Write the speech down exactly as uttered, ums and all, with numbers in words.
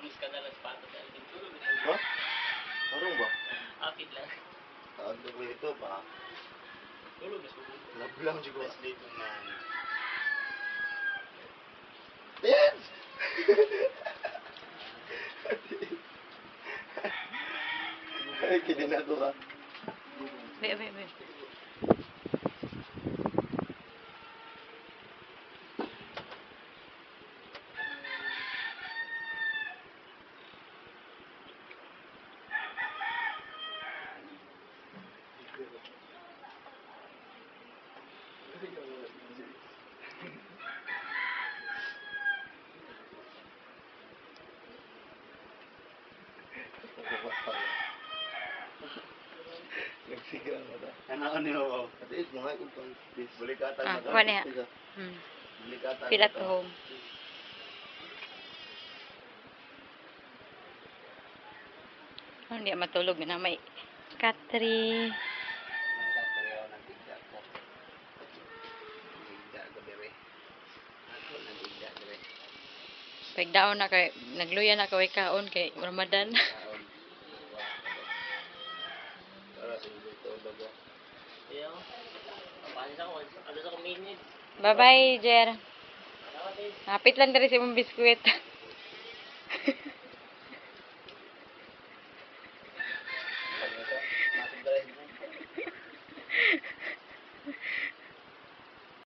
Mas ka na lang pato dahil tulog na Ha? Parang ba? Apit lang. Tawag na ko ito ba? Tulog na tulog. Nablang siguro. Mas dito man. Yes! Ay, kinin na ito ka. Be, be, be. Nagsigaw na ta. Ano ano mo? At least mga kung pang bulikatan Ah, na ta. kuha niya. Hmm. Bulikatan Feel na at ta. home. Oh, hindi matulog na may Katri. Nagkakareho ng tigda ko. Tigda ko dire. Ako nagtigda dire. Pagdaon na kay nagluya na kay kaon kay Ramadan. Kaon. Para sa dito bago. Iyo. Paano sa ko? Ano sa minutes? Bye-bye, Jer. Ano din? Hapit lang diri sa imong biskwit.